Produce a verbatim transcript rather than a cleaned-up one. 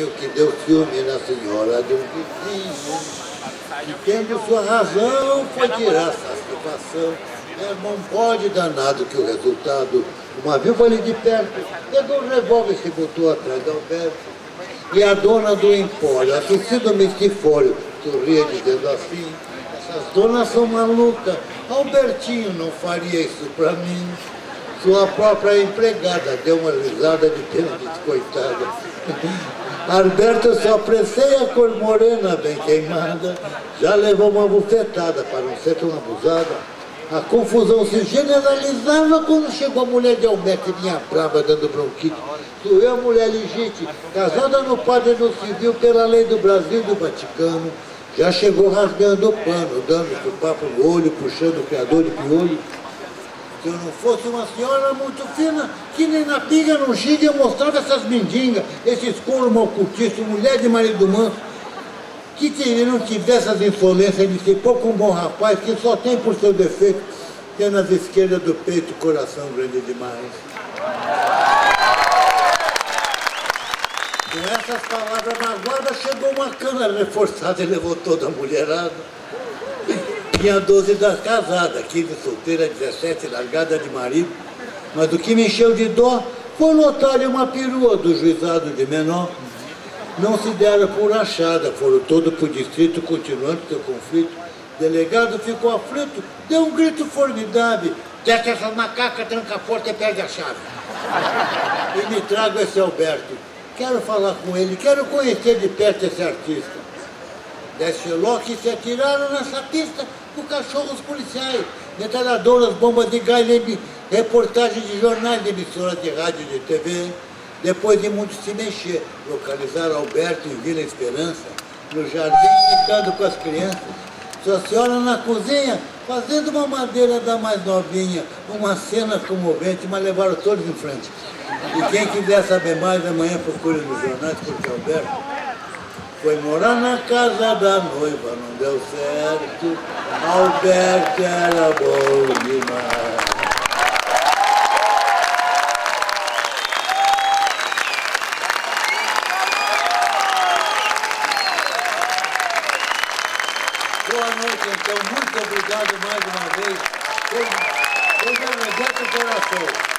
vizinho que deu ciúme na senhora de um vizinho. E tendo sua razão, foi tirar satisfação. É, não pode dar nada que o resultado. Uma viúva ali de perto pegou um revólver e se botou atrás de Alberto. E a dona do empório, assistida mistifólio, sorria dizendo assim: essas donas são malucas, Albertinho não faria isso pra mim. Sua própria empregada deu uma risada de pena descoitada. Alberto só apreciei a cor morena bem queimada, já levou uma bufetada para não ser tão abusada. A confusão se generalizava quando chegou a mulher de Alberto e vinha brava dando bronquite. Sou eu, mulher legítima, casada no padre no civil pela lei do Brasil e do Vaticano. Já chegou rasgando o pano, dando o papo no olho, puxando o criador de piolho. Se eu não fosse uma senhora muito fina, que nem na pinga no giga eu mostrava essas mendigas, esses couro malcultistas, mulher de marido manso, que não tivesse as insolências de ser pouco um bom rapaz, que só tem por seu defeito, tendo as esquerdas do peito o coração grande demais. Com essas palavras na guarda, chegou uma cana reforçada e levou toda a mulherada. Tinha doze das casadas, quinze solteira, dezessete largada de marido. Mas o que me encheu de dó foi notar uma perua do juizado de menor. Não se deram por achada, foram todos para o distrito, continuando seu conflito. O delegado ficou aflito, deu um grito formidável: desce essa macaca, tranca a porta e perde a chave. E me trago esse Alberto. Quero falar com ele, quero conhecer de perto esse artista. Desce Sherlock e se atiraram nessa pista com cachorros policiais, metralhadoras, bombas de gás, reportagens de jornais, de emissoras de rádio e de T V. Depois de muito se mexer, localizaram Alberto em Vila Esperança, no jardim, brincando com as crianças. Sua senhora na cozinha, fazendo uma madeira da mais novinha, uma cena comovente, mas levaram todos em frente. E quem quiser saber mais, amanhã procure nos jornais, porque Alberto foi morar na casa da noiva, não deu certo. Alberto era bom demais. Boa noite, então. Muito obrigado mais uma vez. Foi, foi de coração.